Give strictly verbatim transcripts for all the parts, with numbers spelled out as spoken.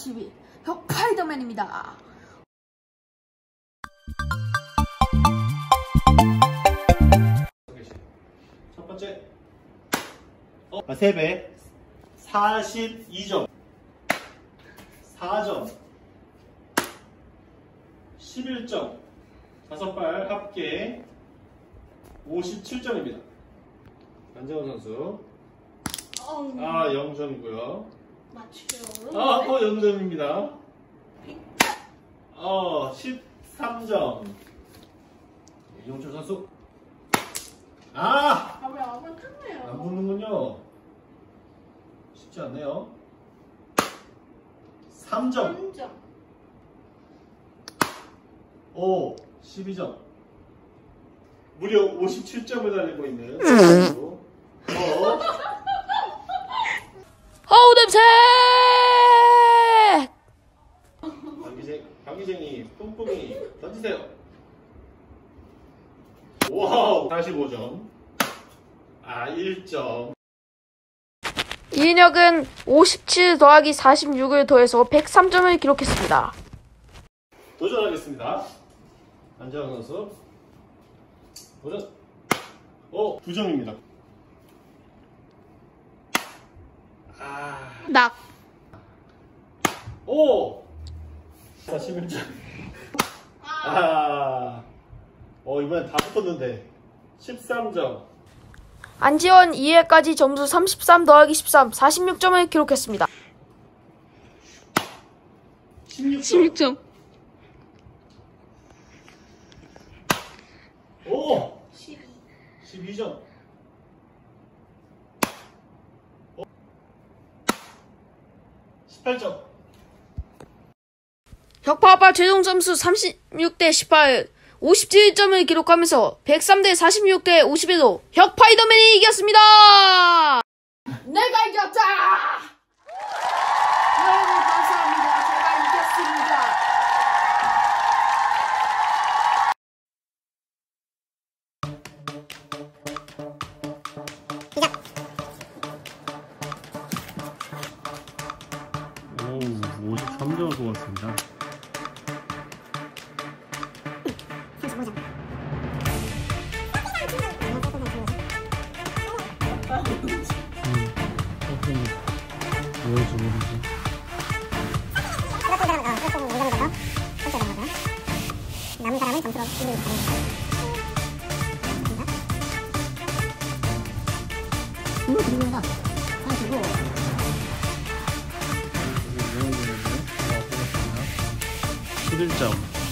사십이 혁파이더맨입니다. 첫 번째 어, 세 배 사십이 점 사 점 십일 점 다섯 발 합계 오십칠 점입니다. 안재원 선수 아 영 점이고요. 맞추죠. 아 또 영 점입니다. 어 십삼 점 이용철 선수 아! 아, 왜 안 맞췄네요? 안 붙는군요. 쉽지 않네요. 삼 점. 삼 점. 오, 십이 점. 무려 오십칠 점을 달리고 있는 선수. 어. 어우 냄새! 방기쟁, 방기쟁이 뿜뿜이 던지세요. 와우, 사십오 점. 아, 일 점. 이인혁은 오십칠 더하기 사십육을 더해서 백삼 점을 기록했습니다. 도전하겠습니다. 안재환 선수. 도전. 오, 두 점입니다. 아. 낙. 오! 사십일 점. 아. 어, 이번엔 다 붙었는데. 십삼 점. 안지원 이 회까지 점수 삼십삼 더하기 십삼, 사십육 점을 기록했습니다. 십육 점. 십육 점. 오! 십이 점. 어? 십팔 점. 혁파아빠 최종 점수 삼십육 대 십팔, 오십칠 점을 기록하면서 백삼 대 사십육 대 오십일로 혁파이더맨이 이겼습니다. 내가 이겼다! 여러분 감사합니다. 제가 이겼습니다. 오, 오십삼 점을 뽑았습니다. 뭐였지 모르지. 남은 사람은 점수로 이기는 거예요. 이거 드리면서 사십오. 십일 점.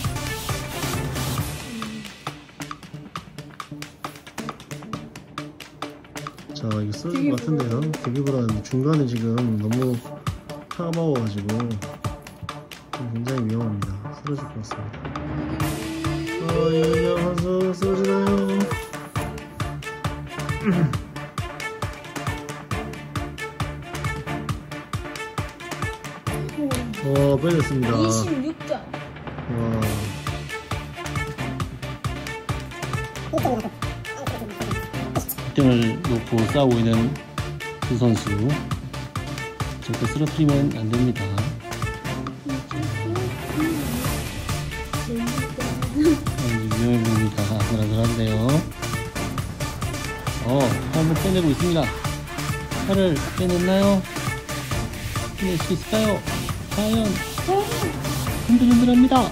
자, 이거 쓰러질 것 같은데요. 되기보다는 중간에 지금 너무 차가워가지고 굉장히 위험합니다. 쓰러질 것 같습니다. 아, 이은영 선수 쓰러지나요? 어, 빼냈습니다. 이십육 점. 와. 일 등을 놓고 싸우고 있는 두 선수. 절대 쓰러뜨리면 안 됩니다. 위험해 보입니다. 아슬아슬한데요. 어, 한번 빼내고 있습니다. 팔을 빼냈나요? 빼낼 수 있을까요? 과연 흔들흔들합니다.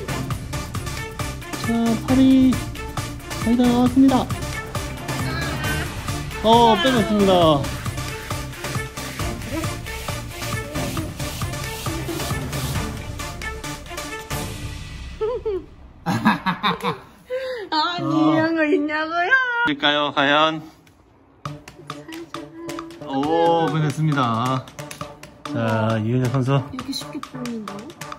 자, 팔이 거의 다 나왔습니다. 어, 빼냈습니다. 아니, 이런 거 있냐고요? 될까요, 과연? 오, 빼냈습니다. 자, 이은혁 선수. 이렇게 쉽게 풀린다고?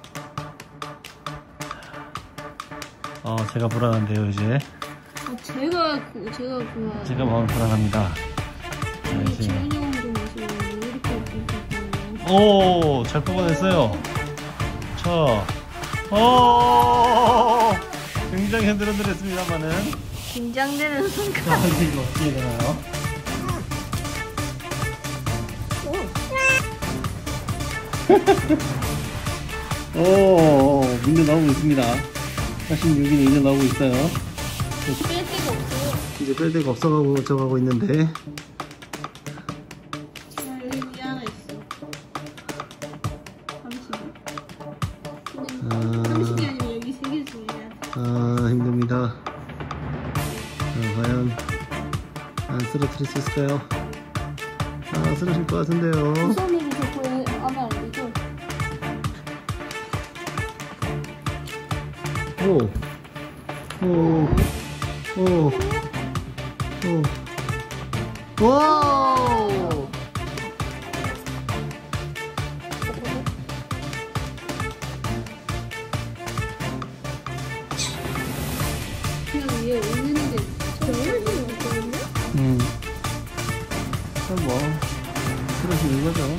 어, 제가 불안한데요, 이제. 아, 제가, 그, 제가 그, 제가 마음 불안합니다. 자, 이제. 재훈이 형도 마시고, 왜 이렇게 웃겼어요? 오, 잘 뽑아냈어요. 자, 오, 굉장히 흔들흔들했습니다만은. 긴장되는 순간. 자, 이거 어떻게 되나요? 오, 문제 나오고 있습니다. 사십육이 이제 나오고 있어요. 뺄 데가 없어요. 이제 뺄 데가 없어가고 저가고 있는데. 아, 여기 위에 하나 있어. 삼십이. 아. 삼십이 아니면 여기 세 개 중에. 아, 힘듭니다. 자, 과연 안 쓰러뜨릴 수 있을까요? 아, 쓰러질 것 같은데요. 우선은 저거 안에 안 되죠? 오, 오, 오, 오, 오! 그냥 위에 올리는 게 저울리는 거거든요? 음. 그럼 뭐, 쓰러지는 거죠.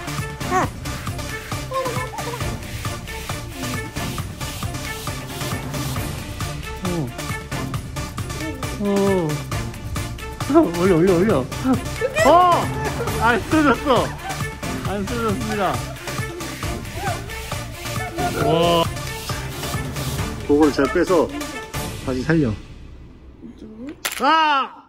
오. 오. 올려, 올려, 올려. 어! 안 쓰러졌어. 안 쓰러졌습니다. 와. 그걸 잘 빼서 다시 살려. 아!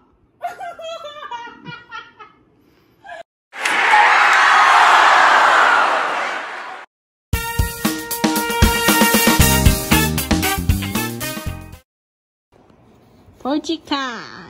벌칙 타임.